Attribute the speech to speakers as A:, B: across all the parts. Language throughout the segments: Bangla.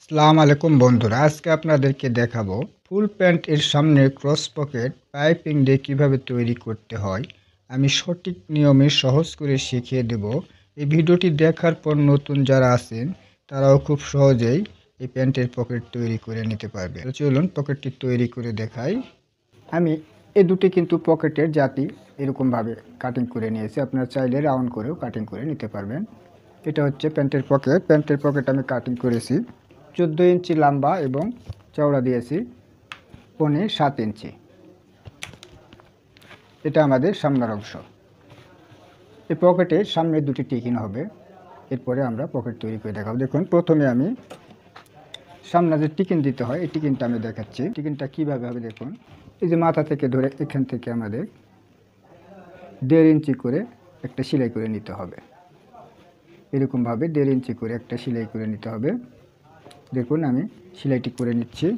A: আসসালামু আলাইকুম বন্ধুরা, আজকে আপনাদেরকে দেখাবো ফুল প্যান্ট এর সামনে ক্রস পকেট পাইপিং দিয়ে কিভাবে তৈরি করতে হয়। আমি সঠিক নিয়মে সহজ করে শিখিয়ে দেব। এই ভিডিওটি দেখার পর নতুন যারা আছেন তারাও খুব সহজেই এই প্যান্টের পকেট তৈরি করে নিতে পারবে। তো চলুন পকেটটি তৈরি করে দেখাই। আমি এই দুটি কিন্তু পকেটের জাতি এরকমভাবে কাটিং করে নিয়েছি। আপনারা চাইলে রাউন্ড করেও কাটিং করে নিতে পারবেন। এটা হচ্ছে প্যান্টের পকেট। প্যান্টের পকেট আমি কাটিং করেছি 14 ইঞ্চি লম্বা এবং চওড়া দিয়েছি 7.5 ইঞ্চি। এটা আমাদের সামনের অংশ। এই পকেটের সামনে দুটি টিকিন হবে। এরপরে আমরা পকেট তৈরি করে দেখাবো। দেখুন, প্রথমে আমি সামনে যে টিকিন দিতে হয় এই টিকিনটা আমি দেখাচ্ছি। টিকিনটা কীভাবে হবে দেখুন। এই যে মাথা থেকে ধরে এখান থেকে আমাদের 1.5 ইঞ্চি করে একটা সেলাই করে নিতে হবে। এরকমভাবে 1.5 ইঞ্চি করে একটা সেলাই করে নিতে হবে। দেখুন আমি সেলাইটি করে নিচ্ছি।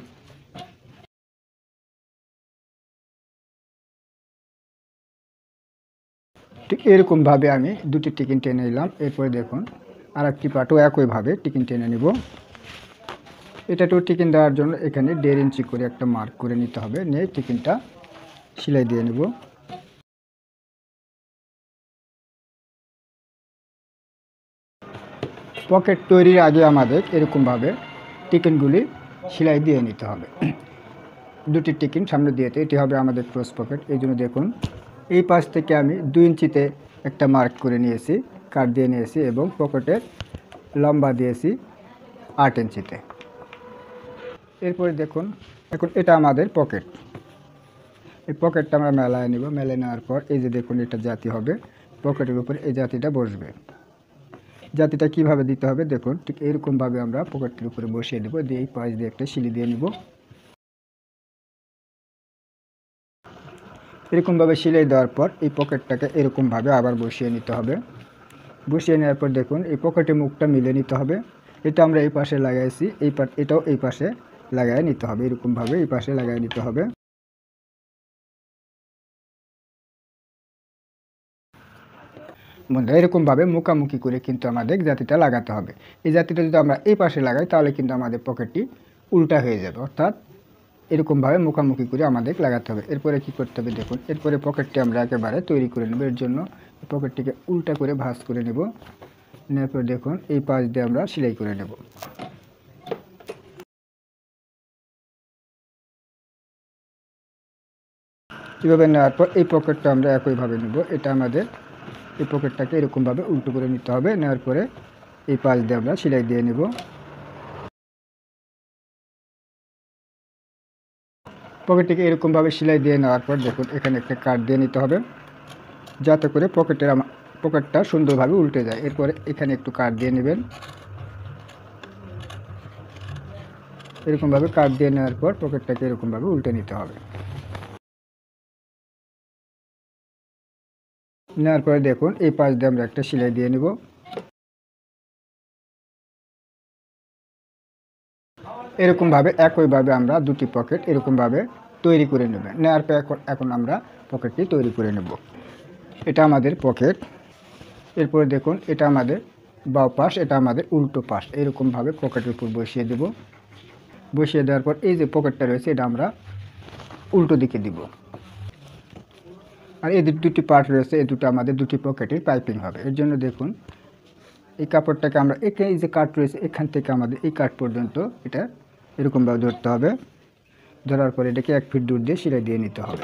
A: ঠিক এরকমভাবে আমি দুটি টিকিন টেনে নিলাম। এরপরে দেখুন আরেকটি পার্টও একইভাবে টিকিন টেনে নেব। এটাতেও টিকিন দেওয়ার জন্য এখানে 1.5 ইঞ্চি করে একটা মার্ক করে নিতে হবে। নিয়ে টিকিনটা সেলাই দিয়ে নেব। পকেট তৈরির আগে আমাদের এরকমভাবে টিকিনগুলি সেলাই দিয়ে নিতে হবে। দুটি টিকিন সামনে দিয়েতে এটি হবে আমাদের ক্রস পকেট। এই জন্য দেখুন এই পাশ থেকে আমি 2 ইঞ্চিতে একটা মার্ক করে নিয়েছি, কাট দিয়ে নিয়েছি এবং পকেটের লম্বা দিয়েছি 8 ইঞ্চিতে। এরপরে দেখুন এখন এটা আমাদের পকেট। এই পকেটটা আমরা মেলায় নেব। মেলায় নেওয়ার পর এই যে দেখুন এটা জাতি হবে, পকেটের উপরে এই জাতিটা বসবে। জাতিটা কিভাবে দিতে হবে দেখুন, ঠিক এরকমভাবে আমরা পকেটের উপরে বসিয়ে দেবো। দিয়ে এই পাশ দিয়ে একটা সিলি দিয়ে নেব। এরকমভাবে সেলাই দেওয়ার পর এই পকেটটাকে এরকমভাবে আবার বসিয়ে নিতে হবে। বসিয়ে নেওয়ার পর দেখুন এই পকেটে মুখটা মিলে নিতে হবে। এটা আমরা এই পাশে লাগাইছি, এটাও এই পাশে লাগাই নিতে হবে। এরকমভাবে এই পাশে লাগাই নিতে হবে। বন্ধুরা, এরকমভাবে মুখামুখি করে কিন্তু আমাদের জাতিটা লাগাতে হবে। এই জাতিটা যদি আমরা এই পাশে লাগাই তাহলে কিন্তু আমাদের পকেটটি উল্টা হয়ে যাবে, অর্থাৎ এরকমভাবে মুখামুখি করে আমাদের লাগাতে হবে। এরপরে কি করতে হবে দেখুন, এরপরে পকেটটি আমরা একেবারে তৈরি করে নেব। এর জন্য পকেটটিকে উল্টা করে ভাঁজ করে নেব। নেওয়ার পর দেখুন এই পাশ দিয়ে আমরা সেলাই করে নেব। এভাবে নেওয়ার পর এই পকেটটা আমরা একইভাবে নেব। এটা আমাদের এই পকেটটাকে এরকমভাবে উল্টো করে নিতে হবে। নেওয়ার পরে এই পাশ দিয়ে আমরা সেলাই দিয়ে নেব। পকেটটিকে এরকমভাবে সেলাই দিয়ে নেওয়ার পর দেখুন এখানে একটা কাট দিয়ে নিতে হবে, যাতে করে পকেটটা সুন্দরভাবে উল্টে যায়। এরপরে এখানে একটু কাট দিয়ে নেবেন। এরকমভাবে কাট দিয়ে নেওয়ার পর পকেটটাকে এরকমভাবে উল্টে নিতে হবে। নেওয়ার পরে দেখুন এই পাশ দিয়ে আমরা একটা সেলাই দিয়ে নেব। এরকমভাবে একইভাবে আমরা দুটি পকেট এরকমভাবে তৈরি করে নেব। নেওয়ার পর এখন আমরা পকেটটি তৈরি করে নেব। এটা আমাদের পকেট। এরপরে দেখুন এটা আমাদের বাম পাশ, এটা আমাদের উল্টো পাশ। এরকমভাবে পকেটের উপর বসিয়ে দেব। বসিয়ে দেওয়ার পর এই যে পকেটটা রয়েছে এটা আমরা উল্টো দিকে দিব। আর এই দুটি পার্ট রয়েছে, এই দুটো আমাদের দুটি পকেটের পাইপিং হবে। এর জন্য দেখুন এই কাপড়টাকে আমরা এই যে কাট রয়েছে এখান থেকে আমাদের এই কাট পর্যন্ত এটা এরকমভাবে ধরতে হবে। ধরার পরে এটাকে 1 ফিট দূর দিয়ে সেলাই দিয়ে নিতে হবে।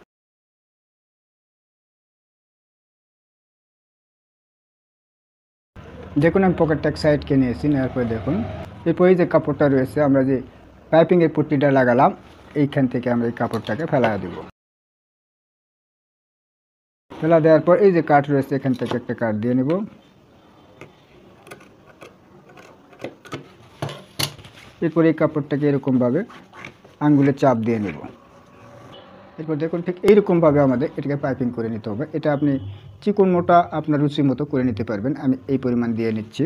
A: দেখুন আমি পকেটটা এক সাইডকে নিয়েছি। নেওয়ার পরে দেখুন এরপরে যে কাপড়টা রয়েছে আমরা যে পাইপিংয়ের পট্টিটা লাগালাম এইখান থেকে আমরা এই কাপড়টাকে ফেলা দেব। ফেলা দেওয়ার পর এই যে কাট রয়েছে এখান থেকে একটা কাট দিয়ে নেব। এরপরে এই কাপড়টাকে এরকমভাবে আঙ্গুলে চাপ দিয়ে নেব। এরপর দেখুন ঠিক এইরকমভাবে আমাদের এটাকে পাইপিং করে নিতে হবে। এটা আপনি চিকন মোটা আপনার রুচি মতো করে নিতে পারবেন। আমি এই পরিমাণ দিয়ে নিচ্ছি।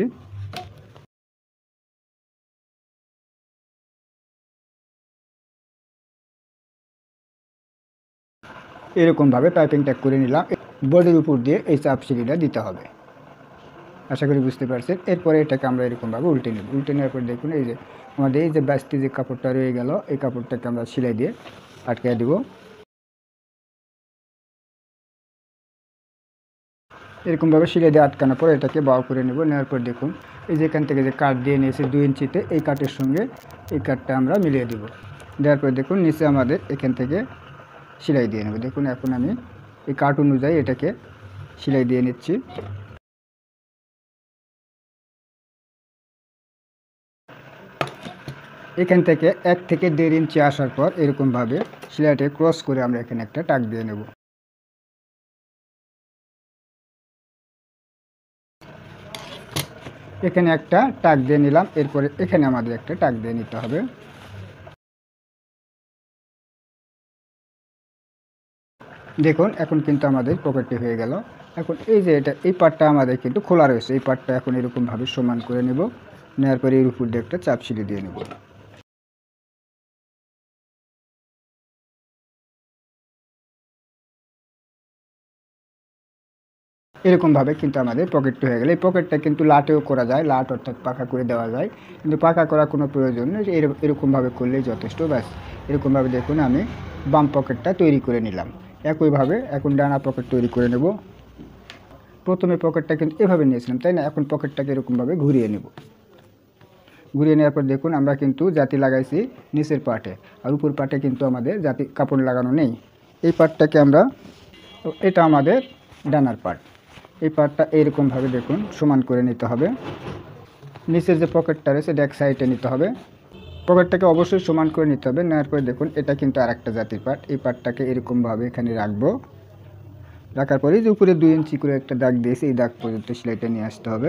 A: এরকমভাবে পাইপিংটা করে নিলাম। বডির উপর দিয়ে এই চাপ সিলিটা দিতে হবে। আশা করি বুঝতে পারছেন। এরপরে এটাকে আমরা এরকমভাবে উল্টে নেব। উল্টে নেওয়ার পর দেখুন এই যে আমাদের এই যে বাস্তি যে কাপড়টা রয়ে গেল, এই কাপড়টাকে আমরা সেলাই দিয়ে আটকে দেব। এরকমভাবে সেলাই দিয়ে আটকানোর পর এটাকে বাও করে নেব। নেওয়ার পর দেখুন এই যে এখান থেকে যে কাট দিয়ে নিয়েছি 2 ইঞ্চিতে, এই কাটের সঙ্গে এই কাটটা আমরা মিলিয়ে দেব। দেওয়ার পর দেখুন নিচে আমাদের এখান থেকে সেলাই দিয়ে নেব। দেখুন এখন আমি এই কাট অনুযায়ী এটাকে সেলাই দিয়ে নিচ্ছি। এখান থেকে 1 থেকে 1.5 ইঞ্চি আসার পর এরকমভাবে সেলাইটা ক্রস করে আমরা এখানে একটা টাক দিয়ে নেব। এখানে একটা টাক দিয়ে নিলাম। এরপরে এখানে আমাদের একটা টাক দিয়ে নিতে হবে। দেখুন এখন কিন্তু আমাদের পকেটটি হয়ে গেল। এখন এই যে এই পাটটা আমাদের কিন্তু খোলা রয়েছে, এই পাটটা এখন এরকমভাবে সমান করে নেব। নেওয়ার পরে এর উপর দিয়ে একটা চাপ সিঁড়ি দিয়ে নেব। এরকমভাবে কিন্তু আমাদের পকেটটি হয়ে গেল। এই পকেটটা কিন্তু লাটেও করা যায়, লাট অর্থাৎ পাকা করে দেওয়া যায়, কিন্তু পাকা করার কোনো প্রয়োজন নেই, এরকমভাবে করলেই যথেষ্ট। ব্যাস এরকমভাবে দেখুন আমি বাম পকেটটা তৈরি করে নিলাম। একইভাবে এখন ডানা পকেট তৈরি করে নেব। প্রথমে পকেটটা কিন্তু এভাবে নিয়েছিলাম, তাই না? এখন পকেটটাকে এরকমভাবে ঘুরিয়ে নেব। ঘুরিয়ে নেওয়ার পর দেখুন আমরা কিন্তু জাতি লাগাইছি নিচের পার্টে, আর উপর পার্টে কিন্তু আমাদের জাতি কাপড় লাগানো নেই। এই পার্টটাকে আমরা, এটা আমাদের ডানার পার্ট, এই পার্টটা এইরকমভাবে দেখুন সমান করে নিতে হবে। নিচের যে পকেটটা রয়েছে এটা এক সাইডে নিতে হবে। পকেটটাকে অবশ্যই সমান করে নিতে হবে। নেওয়ার পরে দেখুন এটা কিন্তু আরেকটা জাতির পার্ট, এই পার্টটাকে এরকমভাবে এখানে রাখবো। রাখার পরে যে উপরে 2 ইঞ্চি করে একটা দাগ দিয়েছি, এই দাগ পর্যন্ত সেলাইটা নিয়ে আসতে হবে।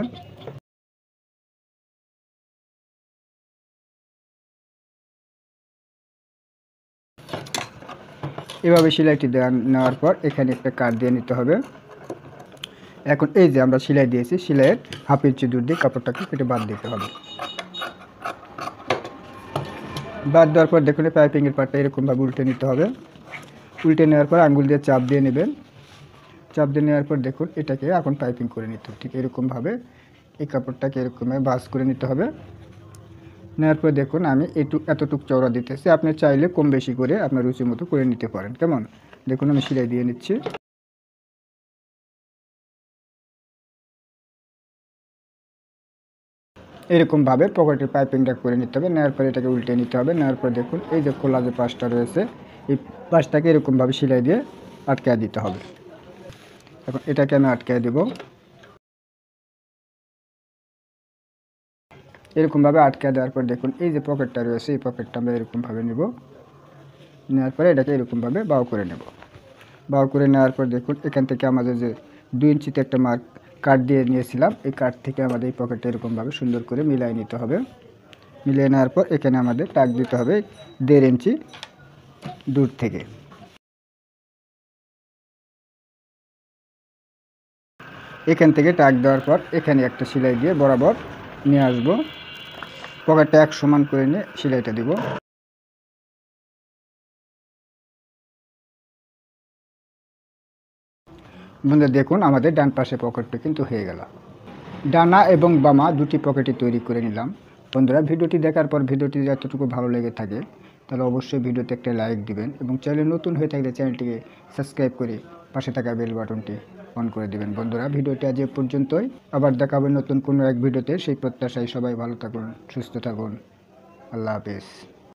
A: এভাবে সেলাইটি নেওয়ার পর এখানে একটা কাট দিয়ে নিতে হবে। এখন এই যে আমরা সেলাই দিয়েছি, সেলাইয়ের 1/2 ইঞ্চি দূর দিয়ে কাপড়টাকে কেটে বাদ দিতে হবে। বাদ দেওয়ার পর দেখুন পাইপিংয়ের পার্টটা এরকমভাবে উল্টে নিতে হবে। উল্টে নেওয়ার পর আঙুল দিয়ে চাপ দিয়ে নেবেন। চাপ দিয়ে নেওয়ার পর দেখুন এটাকে এখন পাইপিং করে নিতে হবে। ঠিক এরকমভাবে এই কাপড়টাকে এরকমভাবে ভাঁজ করে নিতে হবে। নেওয়ার পর দেখুন আমি এতটুকু চওড়া দিতেছি, আপনি চাইলে কম বেশি করে আপনার রুচি মতো করে নিতে পারেন। কেমন? দেখুন আমি সেলাই দিয়ে নিচ্ছি। এরকমভাবে পকেটের পাইপিংটা করে নিতে হবে। নেওয়ার পর এটাকে উল্টে নিতে হবে। নেওয়ার পর দেখুন এই যে খোলা যে পাশটা রয়েছে, এই পাশটাকে এরকমভাবে সেলাই দিয়ে আটকায় দিতে হবে। এখন এটাকে আমি আটকায় দেব। এরকমভাবে আটকায় দেওয়ার পর দেখুন এই যে পকেটটা রয়েছে, এই পকেটটা আমরা এরকমভাবে নেব। নেওয়ার পরে এটাকে এরকমভাবে বাউ করে নেব। বাউ করে নেওয়ার পর দেখুন এখান থেকে আমাদের যে 2 ইঞ্চিতে একটা মার্ক কাট দিয়ে নিয়েছিলাম, এই কাট থেকে আমাদের এই পকেটটা এরকমভাবে সুন্দর করে মিলাই নিতে হবে। মিলিয়ে নেওয়ার পর এখানে আমাদের টাক দিতে হবে 1.5 ইঞ্চি দূর থেকে। এখান থেকে টাক দেওয়ার পর এখানে একটা সেলাই দিয়ে বরাবর নিয়ে আসবো। পকেটটা এক সমান করে নিয়ে সেলাইটা দিব। বন্ধুরা দেখুন আমাদের ডান পাশে পকেটটা কিন্তু হয়ে গেল। ডানা এবং বামা দুটি পকেটই তৈরি করে নিলাম। বন্ধুরা ভিডিওটি দেখার পর ভিডিওটি যতটুকু ভালো লেগে থাকে তাহলে অবশ্যই ভিডিওতে একটা লাইক দিবেন, এবং চ্যানেল নতুন হয়ে থাকলে চ্যানেলটিকে সাবস্ক্রাইব করে পাশে থাকা বেল বাটনটি অন করে দেবেন। বন্ধুরা ভিডিওটি আজ এ পর্যন্তই, আবার দেখা হবে নতুন কোনো এক ভিডিওতে। সেই প্রত্যাশায় সবাই ভালো থাকুন, সুস্থ থাকুন। আল্লাহ হাফেজ।